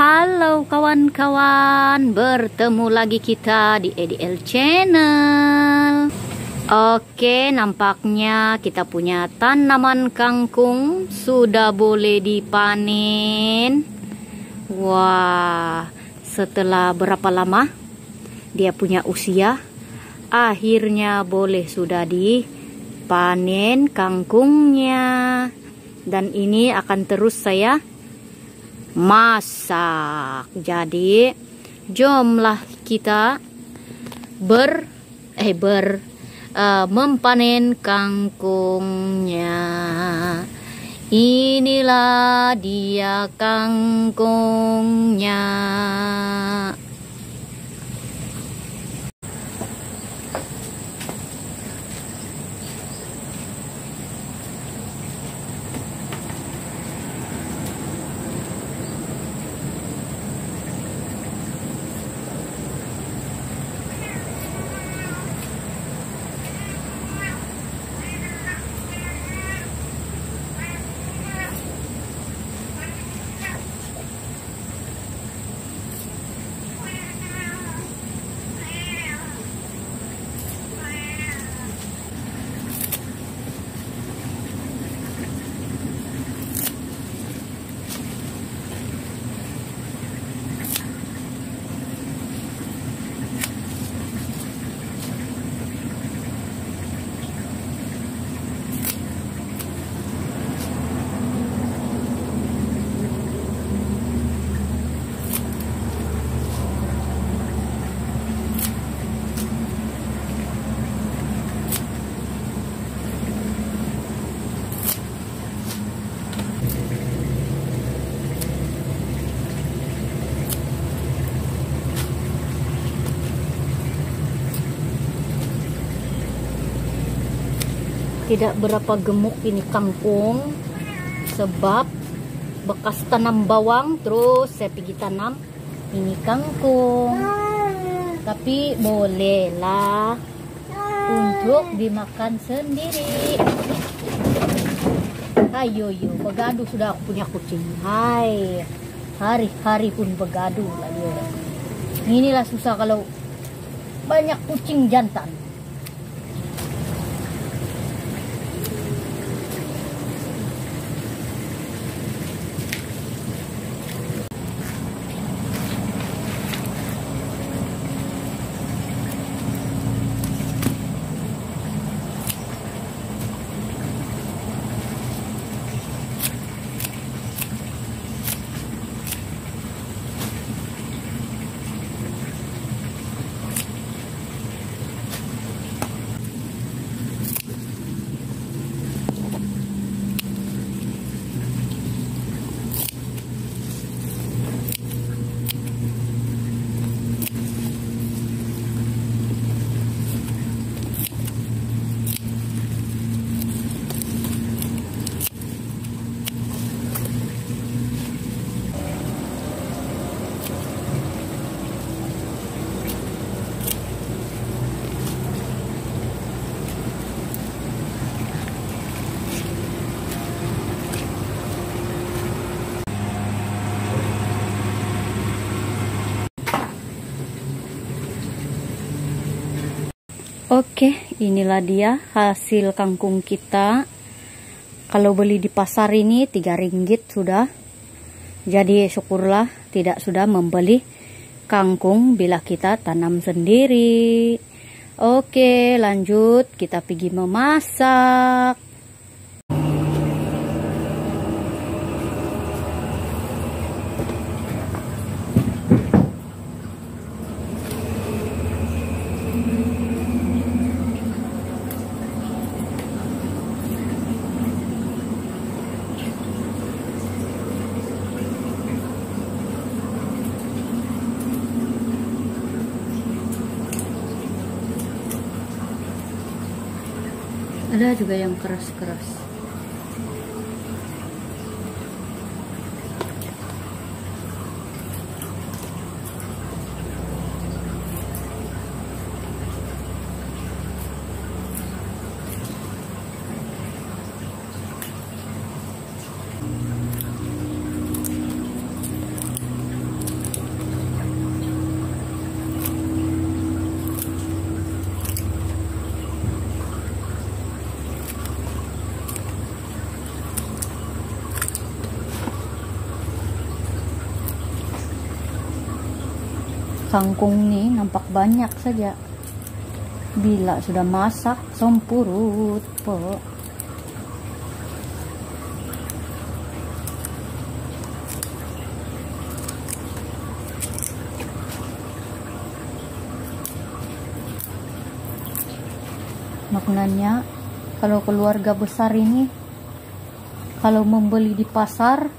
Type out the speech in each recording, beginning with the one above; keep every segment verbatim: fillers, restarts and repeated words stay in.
Halo kawan-kawan, bertemu lagi kita di E D L Channel. Oke, nampaknya kita punya tanaman kangkung sudah boleh dipanen. Wah, setelah berapa lama dia punya usia, akhirnya boleh sudah dipanen kangkungnya. Dan ini akan terus saya masak. Jadi jomlah kita ber eh ber uh, mempanen kangkungnya. Inilah dia kangkungnya. Tidak berapa gemuk ini kangkung, sebab bekas tanam bawang terus saya pergi tanam ini kangkung. Tapi bolehlah untuk dimakan sendiri. Ayo yo, begaduh sudah aku punya kucing. Hai, hari-hari pun begaduh lah dia. Inilah susah kalau banyak kucing jantan. Oke, inilah dia hasil kangkung kita. Kalau beli di pasar ini tiga ringgit sudah. Jadi syukurlah tidak sudah membeli kangkung bila kita tanam sendiri. Oke, lanjut kita pergi memasak. Ada juga yang keras-keras. kangkung nih nampak banyak saja. Bila sudah masak, sempurut po. Maknanya kalau keluarga besar ini kalau membeli di pasar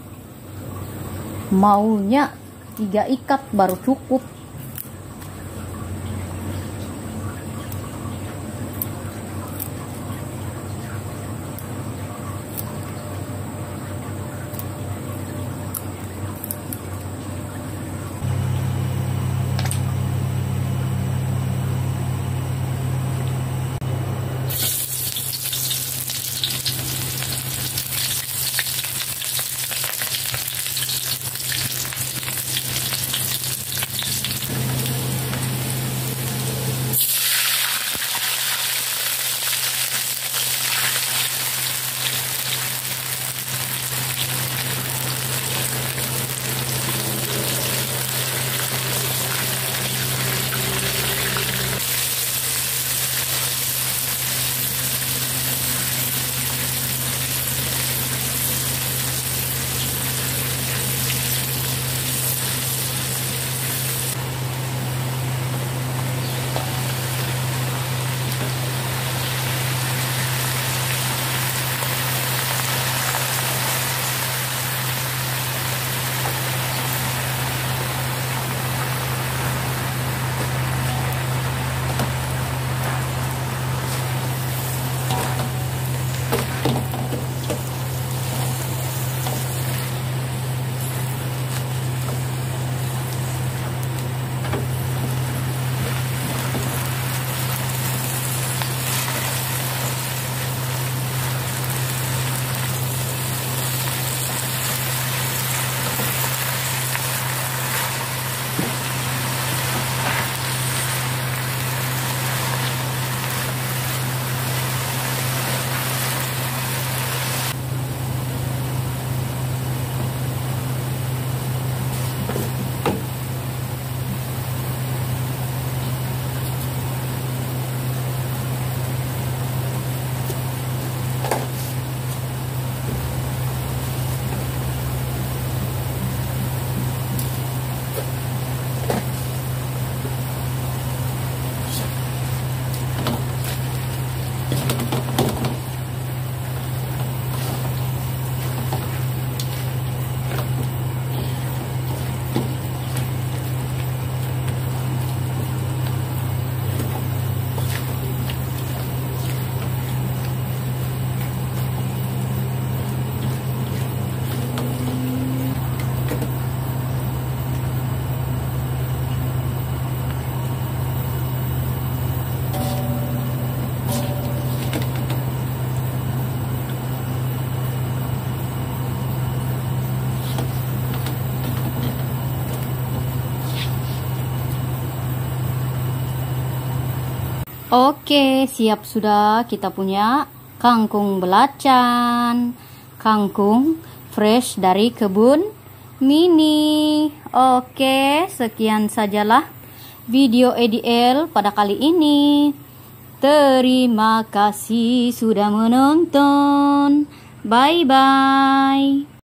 maunya tiga ikat baru cukup. Oke, siap sudah kita punya kangkung belacan, kangkung fresh dari kebun Mini. Oke, sekian sajalah video E D L pada kali ini. Terima kasih sudah menonton. Bye bye.